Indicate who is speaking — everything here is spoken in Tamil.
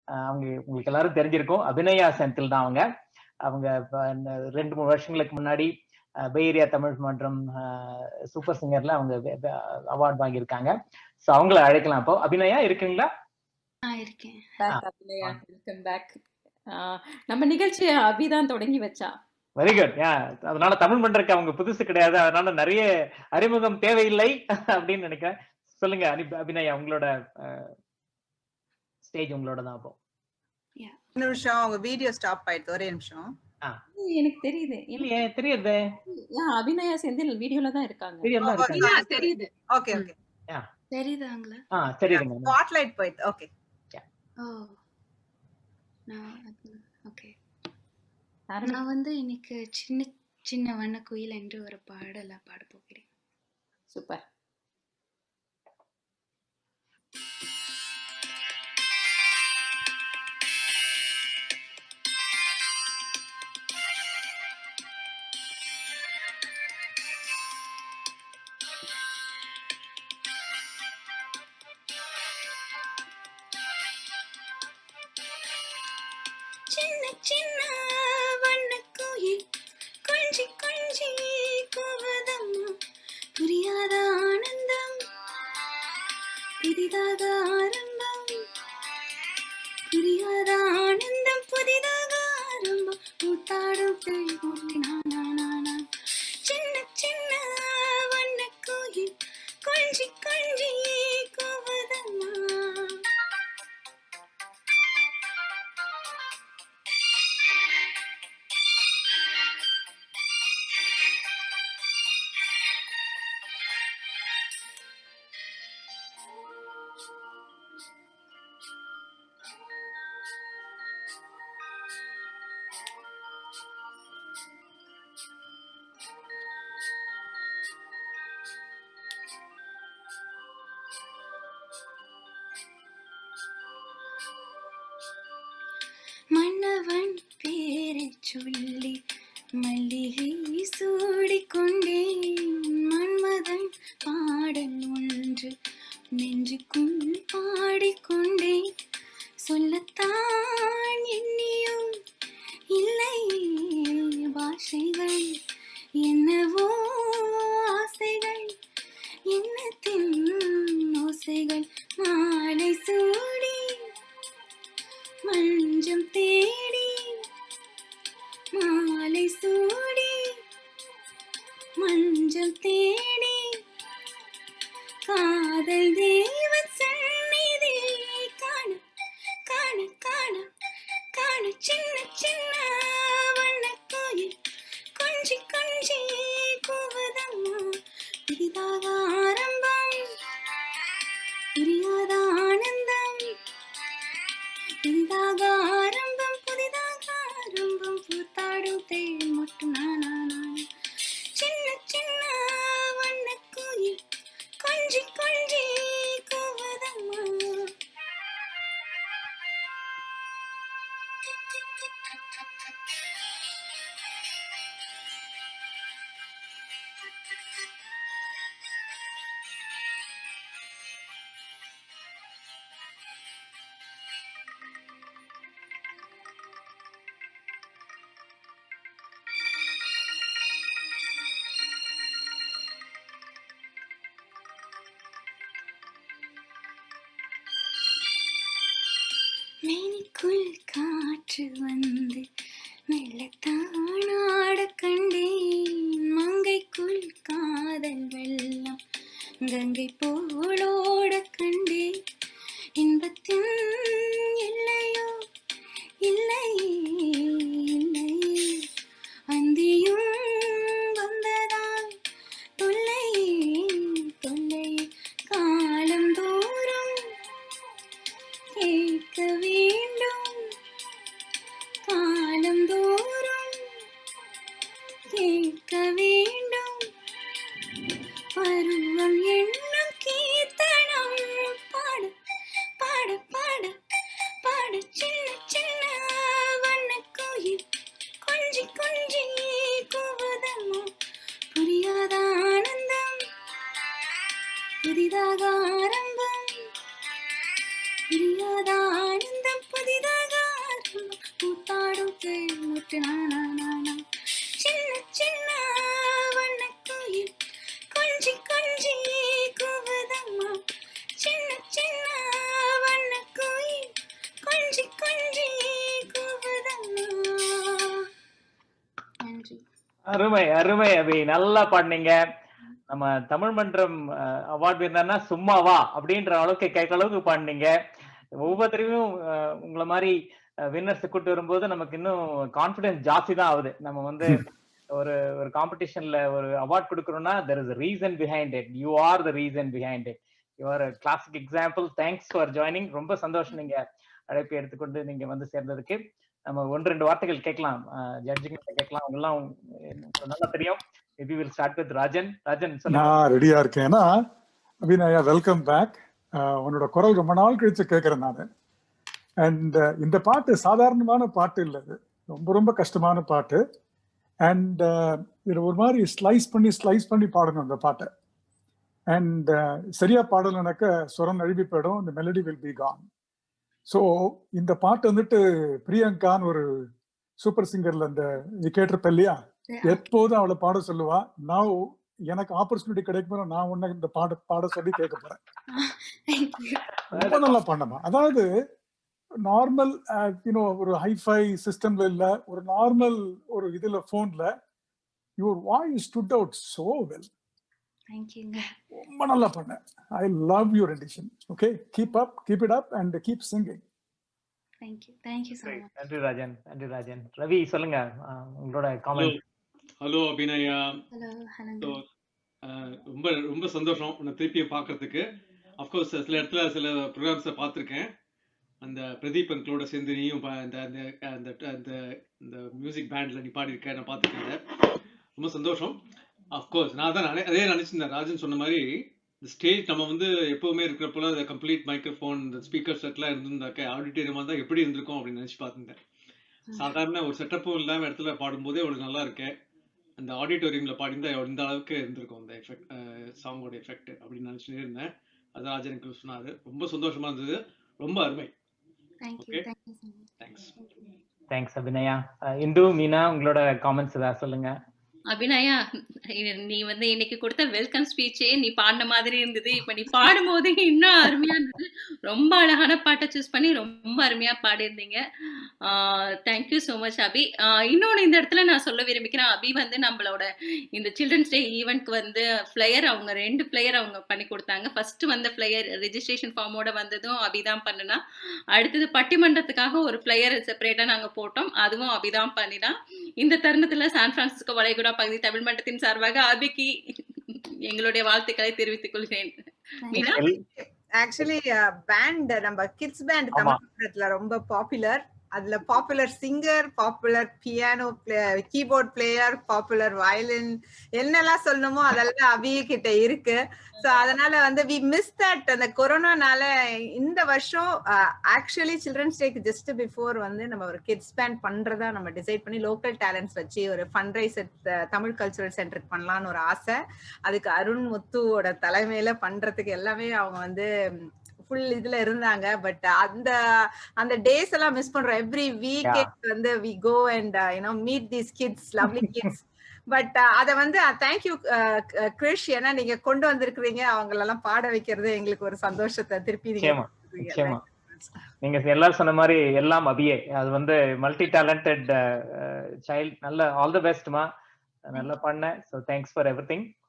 Speaker 1: அவங்க உங்களுக்கு எல்லாரும் தெரிஞ்சிருக்கும். அபிநயா செந்தில் தான் அவங்க. அவங்க 2-3 வருஷங்களுக்கு முன்னாடி பே ஏரியா தமிழ் மன்றம் சூப்பர் சிங்கர்ல அவங்க அவார்ட் வாங்கியிருக்காங்க. சோ அவங்கள அழைக்கலாம். இப்போ அபிநயா இருக்குங்களா?
Speaker 2: இருக்கேன்.
Speaker 3: Abhinaya, welcome back. நம்ம நிகழ்ச்சியை அபிதான் தொடங்கி வச்சா.
Speaker 1: Very good. அதனால தமிழ் மன்றக்கு அவங்க புதுசு கிடையாது. அதனால நிறைய அறிமுகம் தேவையில்லை அப்படின்னு நினைக்கிறேன். சொல்லுங்க அபிநயா, உங்களோட ஸ்டேஜ் உங்களோட தான். அப்போ
Speaker 4: நிமிஷம் உங்க வீடியோ ஸ்டாப் ஆயிடுது. ஒரே நிமிஷம்.
Speaker 3: எனக்கு தெரியுது.
Speaker 1: இல்லையே, தெரியுது.
Speaker 3: அபிநயா செந்தில் வீடியோல தான் இருக்காங்க.
Speaker 4: தெரியுது. Okay okay.
Speaker 2: தெரியுதாங்களா?
Speaker 1: தெரியுதுங்க.
Speaker 4: ஸ்பாட்லைட் போயிடுது. ஓகே.
Speaker 2: ஓகே. நான் வந்து இன்னைக்கு சின்ன சின்ன வண்ணக்குயில் என்று ஒரு பாடலை பாட போகிறேன்.
Speaker 3: சூப்பர்.
Speaker 2: சின்ன சின்ன வண்ணக்குயில் கொஞ்சி கொஞ்சி கூவதம்மா, புரியாத ஆனந்தம் புதிதாக ஆரம்பம், புரியாத ஆனந்தம் புதிதாக ஆரம்பம், கூத்தாடும் பெண் கூட்டி நானா. சின்ன சின்ன வண்ணக்குயில் கொஞ்சி கொஞ்சி கூவதம்மா. மன்னவன் பேரைச் சொல்லி மல்லிகை சூடிக்கொண்டேன், மன்மதன் பாடல் ஒன்று நெஞ்சுக்குள் பாடிக்கொண்டேன், சொல்லத்தான் எண்ணியும் இல்லை பாஷைகள், என்னவோ ஆசைகள், எண்ணத்தின் ஓசைகள், மாலை சூடி மஞ்சம் தேடி, மாலை சூடி மஞ்சம் தேடி, காதல் தேவன் சந்நிதி காண காண காண காண, சின்ன சின்ன வண்ணக்குயில் கொஞ்சி கொஞ்சி கூவதம்மா, புதிதாக ஆரம்பம் புரியாத ஆனந்தம், புதிதாக ஆரம்பம் புதிதாக ஆரம்பம், பூத்தாடும் தேன் மட்டும் நானா. சின்ன சின்ன வண்ணக்குயில் கொஞ்சி கொஞ்சி கூவதம்மா. மேனிக்குள் காற்று வந்து மெல்லத்தான் ஆடக் கண்டேன், மங்கைக்குள் காதல் வெள்ளம் கங்கை போலோடக் கண்டேன், இன்பத்தின் எல்லையோ இல்லை இல்லை, அந்தியும் வந்ததால் தொல்லை தொல்லை, காலம் தோறும் கேட்க வேண்டும், காலம் தோறும் கேட்க வேண்டும், பருவம் எண்ணம் கீர்த்தனம் பாட பாட பாட பாட, சின்ன சின்ன வண்ணக்குயில் கொஞ்சி கொஞ்சி கூவதம்மா, புரியாத ஆனந்தம் புதிதாக ஆரம்பம், புரியாத ஆனந்தம் புதிதாக
Speaker 1: அருமை அருமை அபி, நல்லா பாடுனீங்க. நம்ம தமிழ் மன்றம் அவார்ட் வின்னர்னா சும்மாவா அப்படின்ற அளவுக்கு கேட்க அளவுக்கு பாடுனீங்க. ஒவ்வொருத்தரையும் உங்களை மாதிரி வின்னர்ஸ் கூட்டு வரும்போது நமக்கு இன்னும் கான்பிடன்ஸ் ஜாஸ்தி தான் ஆகுது. நம்ம வந்து ஒரு ஒரு காம்படிஷன்ல ஒரு அவார்ட் கொடுக்கறோம்னா there is a reason behind it. You are the reason behind it. You are a classic example. Thanks for joining. ரொம்ப சந்தோஷம் நீங்க அழைப்பு எடுத்துக்கொண்டு நீங்க வந்து சேர்ந்ததுக்கு. நம்ம ஒன்று ரெண்டு வார்த்தைகள் கேட்கலாம், ஜட்ஜிங் கேட்கலாம். அவங்கெல்லாம் நல்லா தெரியும். Maybe we'll start with Rajan. Rajan சொல்லுங்க.
Speaker 5: நான் ரெடியா இருக்கேன். ஏன்னா அபிநயா, வெல்கம் பேக். உன்னோட குரல் ரொம்ப நாள் கழிச்சு கேட்கறேன் நான். அண்ட் இந்த பாட்டு சாதாரணமான பாட்டு இல்லை, ரொம்ப ரொம்ப கஷ்டமான பாட்டு. அண்ட் இது ஒரு மாதிரி ஸ்லைஸ் பண்ணி பாடணும் அந்த பாட்டை. அண்ட் சரியா பாடலைனாக்க சுரம் நழுவி போயிடும், இந்த melody will be gone. So இந்த பாட்டு வந்துட்டு பிரியங்கான்னு ஒரு சூப்பர் சிங்கர்ல அந்த நீ கேட்டிருப்ப இல்லையா, எப்போதும் அவளை பாட சொல்லுவா. நான் எனக்கு ஆப்பர்ச்சுனிட்டி கிடைக்கும், நான் உன்னை இந்த பாட சொல்லி கேட்க போறேன். ரொம்ப நல்லா பண்ணமா. அதாவது நார்மல் ஒரு ஹைஃபை சிஸ்டம்ல இல்ல, ஒரு நார்மல் ஒரு இதுல போன்ல your voice stood out so well.
Speaker 2: தேங்க்யூங்க.
Speaker 5: ரொம்ப நல்லா பண்ண. I love your edition. Okay, keep it up and keep singing.
Speaker 2: Thank you so much.
Speaker 1: நன்றி ராஜன், நன்றி ராஜன். ரவி சொல்லுங்க உங்களோட காமெண்ட்.
Speaker 6: ஹலோ அபிநயா.
Speaker 2: ஹலோ.
Speaker 6: ரொம்ப ரொம்ப சந்தோஷம் உன்னை திருப்பியும் பார்க்கறதுக்கு. அஃப்கோர்ஸ் சில இடத்துல சில ப்ரோக்ராம்ஸை பார்த்துருக்கேன். அந்த பிரதீப் அங்கிளோட சேர்ந்து நீயும் இந்த மியூசிக் பேண்டில் நீ பாடியிருக்க, நான் பார்த்துருக்கேன். ரொம்ப சந்தோஷம். அஃப்கோர்ஸ் நான் தான் அதே நினச்சிருந்தேன். ராஜன் சொன்ன மாதிரி இந்த ஸ்டேஜ் நம்ம வந்து எப்போவுமே இருக்கிறப்போல அந்த கம்ப்ளீட் மைக்ரோஃபோன், இந்த ஸ்பீக்கர் செட்லாம் இருந்திருந்தாக்க ஆடிட்டோரியமாக தான் எப்படி இருந்திருக்கும் அப்படின்னு நினச்சி பார்த்துருந்தேன். சாதாரண ஒரு செட்டப்பும் இல்லாமல் இடத்துல பாடும்போதே அவளுக்கு நல்லா இருக்கேன். அந்த ஆடிட்டோரியமில் பாடிந்தா இந்த அளவுக்கு இருந்திருக்கும் அந்த எஃபெக்ட், சாங்கோட எஃபெக்ட் அப்படின்னு நினச்சிட்டே இருந்தேன். அது ராஜனுக்கு சொன்னார். ரொம்ப சந்தோஷமாக இருந்தது. ரொம்ப அருமை. Okay,
Speaker 1: thanks Abhinaya. இந்து, மீனா உங்களோட காமெண்ட்ஸ் ஏதாவது சொல்லுங்க.
Speaker 3: அபிநயா, நீ வந்து இன்னைக்கு கொடுத்த வெல்கம் ஸ்பீச்சே நீ பாடின மாதிரி இருந்தது. இப்ப நீ பாடும் போது இன்னும் அருமையா இருந்தது. ரொம்ப அழகான பாட்டை சூஸ் பண்ணி ரொம்ப அருமையா பாடியிருந்தீங்க. Thank you so much Abhi. இன்னொன்று இந்த இடத்துல நான் சொல்ல விரும்பிக்கிறேன். அபி வந்து நம்மளோட இந்த சில்ட்ரன்ஸ் டே ஈவெண்ட்க்கு வந்து ஃப்ளையர் அவங்க 2 ஃப்ளையர் அவங்க பண்ணி கொடுத்தாங்க. ஃபர்ஸ்ட் வந்த ஃப்ளையர் ரெஜிஸ்ட்ரேஷன் ஃபார்மோட வந்ததும் அபி தான் பண்ணினா. அடுத்தது பட்டிமன்றத்துக்காக ஒரு ஃப்ளையர் செப்பரேட்டாக நாங்கள் போட்டோம், அதுவும் அபி தான் பண்ணினா. இந்த தருணத்தில் சான் பிரான்சிஸ்கோ வளைகுடா பகுதி தமிழ் மன்றத்தின் சார்பாக அபிக்கு எங்களுடைய வாழ்த்துக்களை தெரிவித்துக் கொள்கிறேன்.
Speaker 4: ஆக்சுவலி பேண்ட், நம்ம கிட்ஸ் பேண்ட் தமிழ்நாட்டுல ரொம்ப பாப்புலர். அதுல popular singer, popular piano keyboard player, popular violin, என்னெல்லாம் சொல்லணுமோ அதெல்லாம் அபிய கிட்ட இருக்கு. சோ அதனால வந்து வி மிஸ் தட். அந்த கொரோனானால இந்த வருஷம் ஆக்சுவலி சில்ட்ரன்ஸ் டேக்கு ஜஸ்ட் பிஃபோர் வந்து நம்ம ஒரு கிட்ஸ் பேண்ட் பண்றதா நம்ம டிசைட் பண்ணி லோக்கல் டேலண்ட்ஸ் வச்சு ஒரு ஃபண்ட் ரைசர் தமிழ் கல்ச்சுரல் சென்டருக்கு பண்ணலாம்னு ஒரு ஆசை. அதுக்கு அருண் முத்துவோட தலைமையில பண்றதுக்கு எல்லாமே அவங்க வந்து ஃபுல் இதுல இருந்தாங்க. பட் அந்த டேஸ் எல்லாம் மிஸ் பண்றோம். எவ்ரி வீக்கெண்ட் வந்து we go and meet these kids, lovely kids. But அத வந்து தேங்க்யூ கிரிஷ், ஏன்னா நீங்க கொண்டு வந்திருக்கிறீங்க. அவங்களெல்லாம் பாட வைக்கிறது எங்களுக்கு ஒரு சந்தோஷத்தை திருப்பி.
Speaker 1: நீங்க எல்லாரும் சொன்ன மாதிரி எல்லாம் அபியே, அது வந்து மல்டி டேலண்டட் சைல்ட். நல்ல ஆல் தி பெஸ்ட்மா, நல்லா பண்ண. So thanks for everything.